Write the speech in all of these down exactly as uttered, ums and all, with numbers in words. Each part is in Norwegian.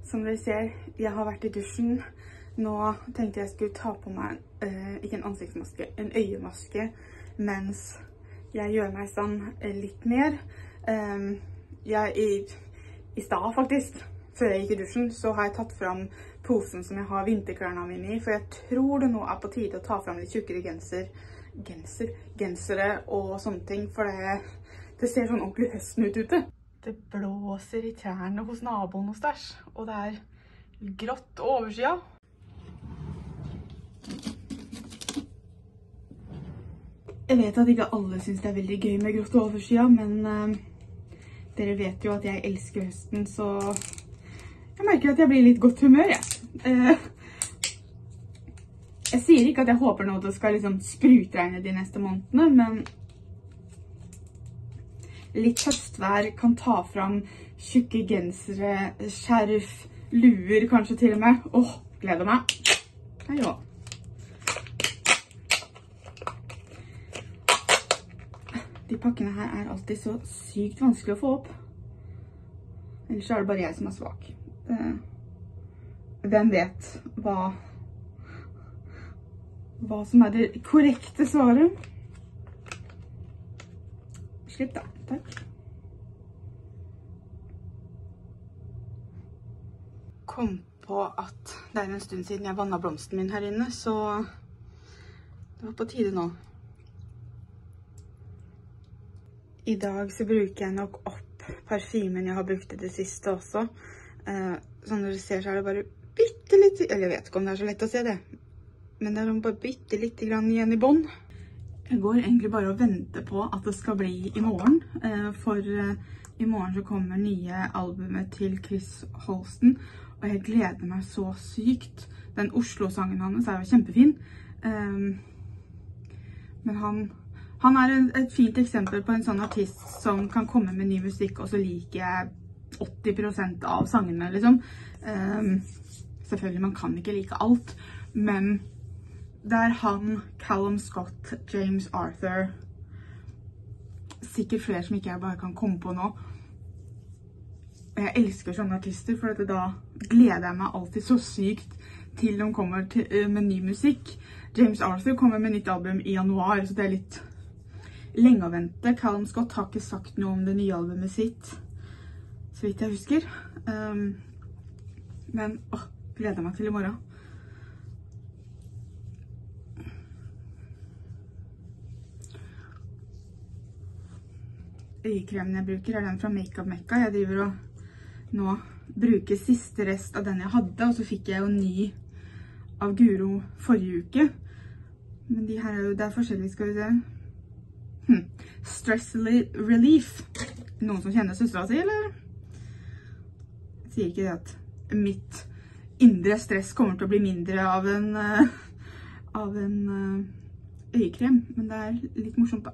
Som dere ser, jeg har vært i dusjen. Nå tenkte jeg skulle ta på meg, uh, ikke en ansiktsmaske, en øyemaske, mens jeg gjør meg sånn litt mer. Um, jeg, i, i stad faktisk, før jeg gikk i dusjen, så har jeg tatt frem posen som jeg har vinterklærne mine i, for jeg tror det nå er på tide å ta frem litt tjukkere genser, genser, gensere og sånne ting, for det, det ser sånn ordentlig høsten ut ute. Det blåser i trærne hos naboen hos ders, og det er grått oversida. Jeg vet at ikke alle synes det er veldig gøy med grått oversida, men uh, dere vet jo at jeg elsker høsten, så jeg merker at jeg blir litt godt humør, jeg. Uh, jeg sier ikke at jeg håper nå at det skal liksom sprutregne de neste månedene, men litt høstvær kan ta fram tjukke gensere, skjerf, luer kanskje til og med. Åh, gleder meg. Hei jo. De pakkene her er alltid så sykt vanskelig å få opp. Ellers er det bare jeg som er svak. Hvem vet hva, hva som er det korrekte svaret? Slipp da, takk. Kom på at det er en stund siden jeg vannet blomsten min her inne, så det var på tide nå. I dag så bruker jeg nok opp parfymen jeg har brukt i det siste også. Eh, sånn når du ser så er det bare bitte litt, eller jeg vet ikke om det er så lett å se det, men det er bare bitte litt grann igjen i bånd. Jeg går egentlig bare og venter på at det skal bli i morgen, for i morgen så kommer nye albumet til Chris Holsten, og jeg gleder meg så sykt. Den Oslo-sangen hans er jo kjempefin, men han, han er et fint eksempel på en sånn artist som kan komme med ny musikk, og så liker jeg åtti prosent av sangene, liksom. Selvfølgelig, man kan ikke like alt, men det er han, Callum Scott, James Arthur, sikkert flere som ikke jeg bare kan komme på nå. Jeg elsker sånne artister, for da gleder jeg meg alltid så sykt til de kommer til, med ny musikk. James Arthur kommer med nytt album i januar, så det er litt lenge å vente. Callum Scott har ikke sagt noe om det nye albumet sitt, så vidt jeg husker. Um, men, åh, gleder meg til i morgen. Øyekremen jeg bruker er den fra Makeup Mekka. Jeg driver og nå bruker siste rest av den jeg hadde, og så fikk jeg jo ny av Guro forrige uke. Men de her er jo, det er forskjellige, skal vi se. Hm. Stress Relief. Noen som kjenner søstera si, eller? Jeg sier ikke det at mitt indre stress kommer til å bli mindre av en, uh, av en uh, øyekrem, men det er litt morsomt da.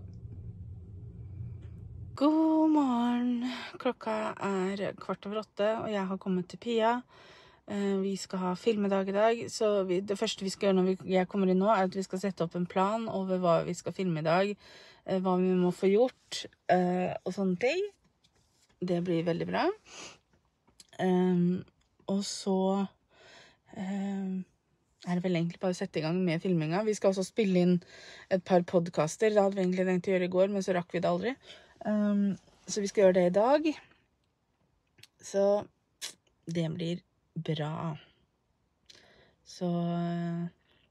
God morgen. Klokka er kvart over åtte, og jeg har kommet til Pia. Vi skal ha filmedag i dag, så vi, det første vi skal gjøre når vi, jeg kommer inn nå, er at vi skal sette opp en plan over hva vi skal filme i dag, hva vi må få gjort, og sånne ting. Det blir veldig bra. Og så er det vel egentlig bare å sette i gang med filminga. Vi skal også spille inn et par podcaster. Det hadde vi egentlig tenkt å gjøre i går, men så rakk vi det aldri. Um, så vi skal gjøre det i dag. Så det blir bra. Så uh,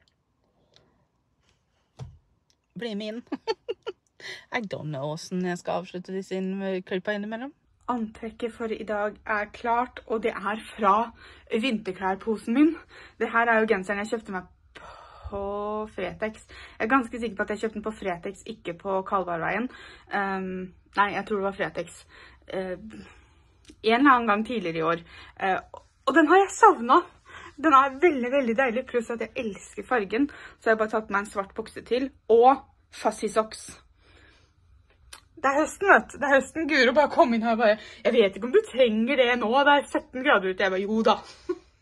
bli med inn. I don't know hvordan jeg skal avslutte disse inn med klippa innimellom. Antrekket for i dag er klart, og det er fra vinterklærposen min. Det her er jo genseren jeg kjøpte meg på Fretex. Jeg er ganske sikker på at jeg kjøpte den på Fretex, ikke på Kalvarveien. Um, nei, jeg tror det var Fretex. Uh, en eller annen gang tidligere i år. Uh, og den har jeg savnet. Den er veldig, veldig deilig, pluss at jeg elsker fargen. Så jeg har bare tatt meg en svart bukse til, og fuzzy socks. Det er høsten, vet du. Det er høsten. Guro bare kom inn her og bare, jeg vet ikke om du trenger det nå. Det er sytten grader ute. Jeg bare, jo da.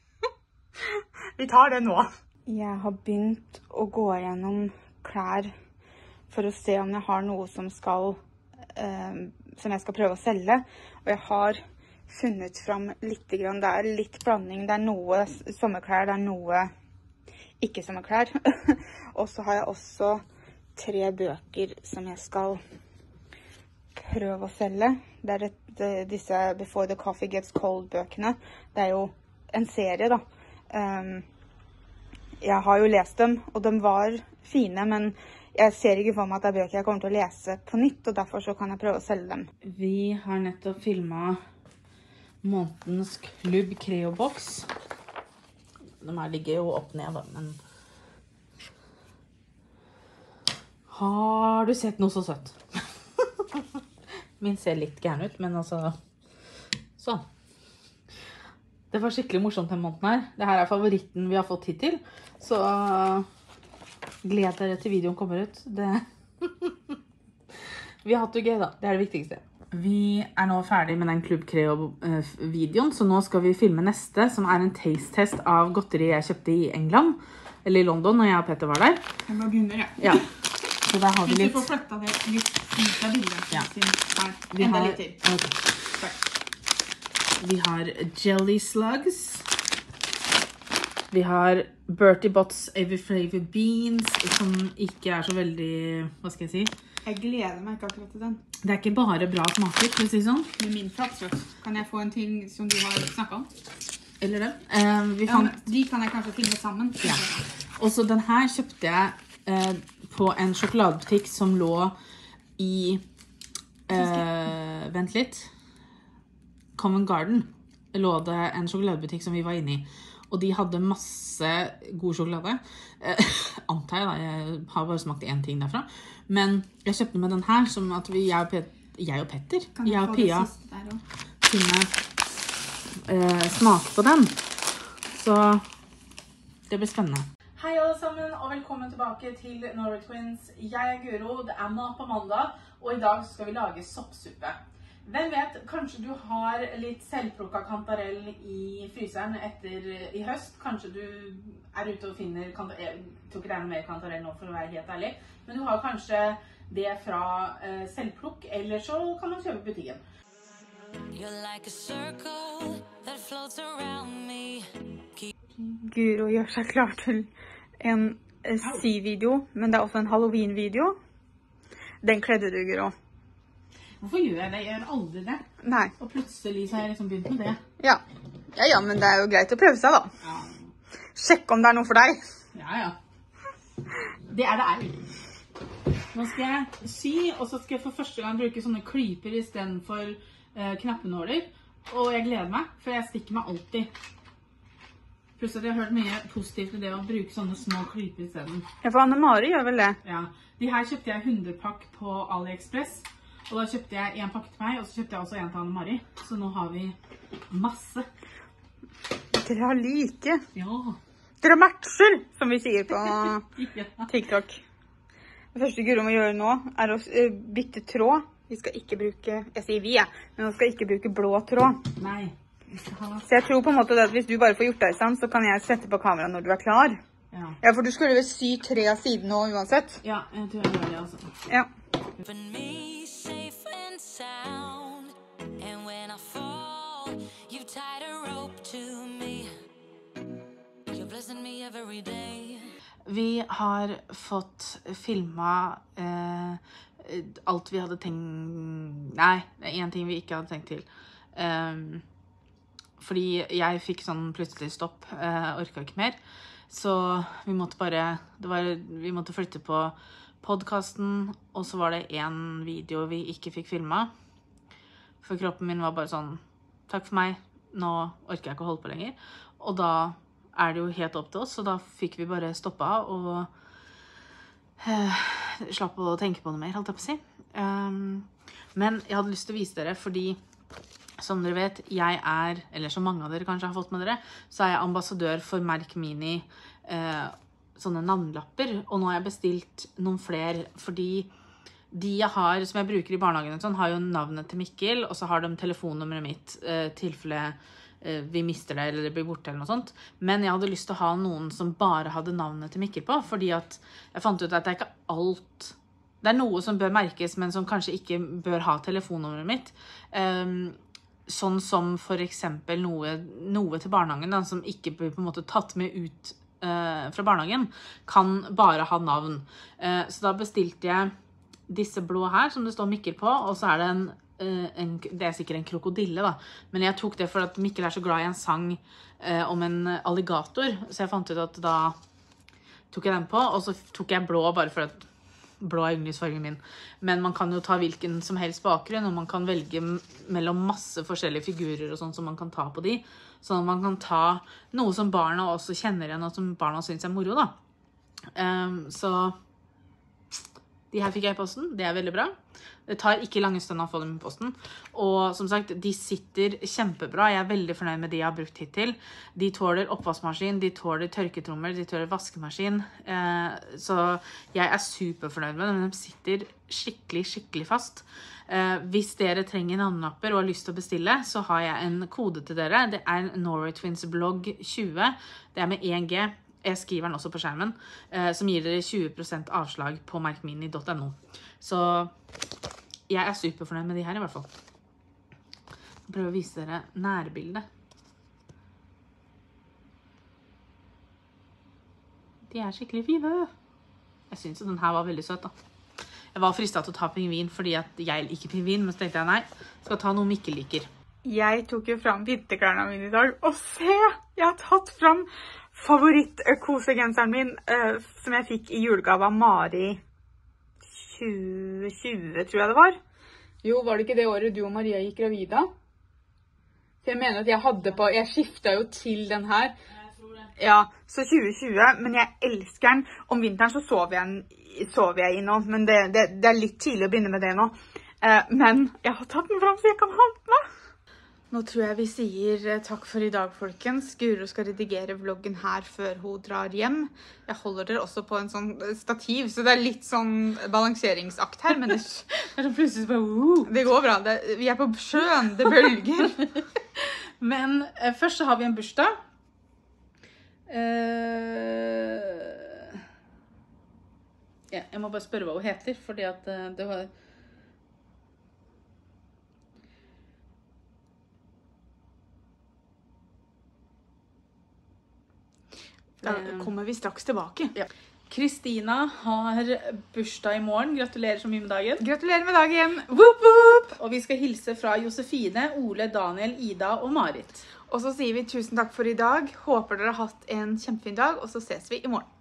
Vi tar det nå. Jeg har begynt å gå gjennom klær for å se om jeg har noe som skal, eh, som jeg skal prøve å selge. Og jeg har funnet fram litt grann. Det er litt blanding. Det er noe sommerklær, det er noe ikke sommerklær. Og så har jeg også tre bøker som jeg skal prøve å selge. Det er et, disse Before the Coffee Gets Cold-bøkene. Det er jo en serie da. Um, jeg har jo lest dem, og de var fine, men jeg ser ikke for meg at det er bøker jeg kommer til å lese på nytt, og derfor så kan jeg prøve å selge dem. Vi har nettopp filmet månedens Club Creo-boks. De her ligger jo opp ned da, men... Har du sett noe så søtt? Min ser litt gæren ut, men altså... Sånn. Det var skikkelig morsomt den måneden her. Dette er favoritten vi har fått hittil, så... Gled dere til videoen kommer ut. Det... Vi har hatt det gøy da, det er det viktigste. Vi er nå ferdig med den Club Creo-videoen, så nå skal vi filme neste, som er en taste-test av godteri jeg kjøpte i England, eller i London, når jeg og Petter var der. Jeg må begynne, ja. Ja. Så der har vi litt... Hvis du får flyttet det litt ut av bildet. Ja. Her. Vi Enda har... litt til. Okay. Vi har Jelly Slugs. Vi har Bertie Bott's Every Flavor Beans, som ikke er så veldig, hva skal jeg si? Jeg gleder meg ikke akkurat til den. Det er ikke bare bra smaker, for å si sånn. Med min flaksrøst, kan jeg få en ting som du har snakket om? Eller det? Uh, vi fant... ja, de kan jeg kanskje finne sammen. Ja. Og så den her kjøpte jeg uh, på en sjokoladebutikk som lå i, uh, vent litt, Covent Garden. Lå det en sjokoladebutikk som vi var inne i. Og de hadde masse god sjokolade. Eh, antar jeg da, jeg har bare smakt en ting derfra. Men jeg kjøpte med den her, som at vi, jeg og, Pet, jeg og Petter, jeg, jeg og Pia, kunne eh, smake på den. Så det blir spennende. Hei alle sammen, og velkommen tilbake til Norway Twins. Jeg er Guro, det er mat på mandag, og i dag skal vi lage soppsuppe. Hvem vet, kanskje du har litt selvplukket kantarell i fryseren etter i høst. Kanskje du er ute og finner, jeg tror ikke det er noe mer kantarell nå for å være helt ærlig, men du har kanskje det fra eh, selvplukk, eller så kan man kjøpe butikken. Guro gjør seg klar til en si-video, men det er også en Halloween-video. Den kledde du, Guro. Hvorfor gjør jeg det? Jeg gjør aldri det. Nei. Og plutselig så har jeg liksom begynt med det. Ja. Ja, ja, men det er jo greit å prøve seg da. Ja. Sjekk om det er noe for deg. Ja, ja. Det er det er. Nå skal jeg sy, og så skal jeg for første gang bruke sånne klyper i stedet for eh, knappenåler. Og jeg gleder meg, for jeg stikker meg alltid. Pluss at jeg har hørt mye positivt i det å bruke sånne små klyper i stedet. Ja, for Anne-Mari gjør vel det? Ja. De her kjøpte jeg hundre pakk på AliExpress. Og da kjøpte jeg en pakke til meg, og så kjøpte jeg også en til Anne-Mari. Så nå har vi masse. Dere har like. Ja. Dere har matcher, som vi sier på ja. TikTok. Det første Guro må gjøre nå er å bytte tråd. Vi skal ikke bruke, jeg sier vi, ja, men vi skal ikke bruke blå tråd. Nei. Ha... Så jeg tror på en måte at hvis du bare får gjort deg sammen, så kan jeg sette på kamera når du er klar. Ja. Ja, for du skulle vel sy tre av siden nå uansett. Ja, jeg tror jeg gjør det altså. Ja. Sound, and when I fall, you tied a rope to me. You're blessing me every day. Vi har fått filmet eh, alt vi hadde tenkt... Nei, det er en ting vi ikke hadde tenkt til. Um, fordi jeg fikk sånn plutselig stopp, uh, orket ikke mer. Så vi måtte bare... Det var, vi måtte flytte på podcasten, og så var det en video vi ikke fikk filmet. For kroppen min var bare sånn, takk for meg, nå orker jeg ikke å holde på lenger. Og da er det jo helt opp til oss, så da fikk vi bare stoppet og uh, slapp å tenke på noe mer, holdt jeg på å si. Um, men jeg hadde lyst til å vise dere, fordi som dere vet, jeg er, eller som mange av dere kanskje har fått med dere, så er jeg ambassadør for Merk Mini, uh, sånne navnlapper, og nå har jeg bestilt noen flere, fordi de jeg har, som jeg bruker i barnehagen, sånn, har jo navnet til Mikkel, og så har de telefonnummeret mitt, eh, tilfelle eh, vi mister det, eller det blir borte, eller noe sånt. Men jeg hadde lyst til å ha noen som bare hadde navnet til Mikkel på, fordi at jeg fant ut at det er ikke alt... Det er noe som bør merkes, men som kanskje ikke bør ha telefonnummeret mitt. Um, sånn som for eksempel noe, noe til barnehagen da, som ikke blir på en måte tatt med ut uh, fra barnehagen, kan bare ha navn. Uh, så da bestilte jeg disse blå her, som det står Mikkel på, og så er det en, uh, en det er sikkert en krokodille da, men jeg tok det for at Mikkel er så glad i en sang uh, om en alligator, så jeg fant ut at da tok jeg den på, og så tok jeg blå bare for at blå er yndlingsfargen min. Men man kan jo ta hvilken som helst bakgrunn, og man kan velge mellom masse forskjellige figurer og sånn som man kan ta på de. Sånn at man kan ta noe som barna også kjenner igjen, og som barna synes er moro da. Um, så de her fikk jeg i posten, det er veldig bra. Det tar ikke lange stund å få dem i posten. Og som sagt, de sitter kjempebra. Jeg er veldig fornøyd med de jeg har brukt hittil. De tåler oppvaskmaskin, de tåler tørketrommer, de tåler vaskemaskin. Eh, så jeg er superfornøyd med dem. De sitter skikkelig, skikkelig fast. Eh, hvis dere trenger navnlapper og har lyst til å bestille, så har jeg en kode til dere. Det er Norway Twins blogg tjue. Det er med en G. Jeg skriver den også på skjermen, eh, som gir dere tjue prosent avslag på merkmini punktum no. Så jeg er superfornøyd med de her i hvert fall. Jeg prøver å vise dere nærbildet. De er skikkelig fine. Jeg synes at den her var veldig søt da. Jeg var fristet til å ta pingvin fordi at jeg liker pingvin, men så tenkte jeg nei, skal ta noe Mikkel liker. Jeg tok jo frem vinterklærne mine i dag, og se, jeg har tatt frem favoritt-kosegenseren min, uh, som jeg fikk i julegave av Mari tjue tjue, tror jeg det var. Jo, var det ikke det året du og Maria gikk gravida? Så jeg mener at jeg hadde på, jeg skiftet jo til den her. Jeg tror det. Ja, så tjue tjue, men jeg elsker den. Om vinteren så sover jeg, sover jeg i nå, men det, det, det er litt tidlig å begynne med det nå. Uh, men jeg har tatt den frem så jeg kan ha den med. Nå tror jeg vi sier takk for i dag, folkens. Guro skal redigere vloggen her før hun drar hjem. Jeg holder dere også på en sånn stativ, så det er litt sånn balanseringsakt her, men det, det er så plutselig bare, uh, det går bra. Det, vi er på sjøen, det bølger. Men eh, først så har vi en bursdag. Uh, ja, jeg må bare spørre hva hun heter, fordi at uh, det var... Da kommer vi straks tilbake. Ja. Kristina har bursdag i morgen. Gratulerer så mye med dagen. Gratulerer med dagen. Woop, woop. Og vi skal hilse fra Josefine, Ole, Daniel, Ida og Marit. Og så sier vi tusen takk for i dag. Håper dere har hatt en kjempefin dag, og så ses vi i morgen.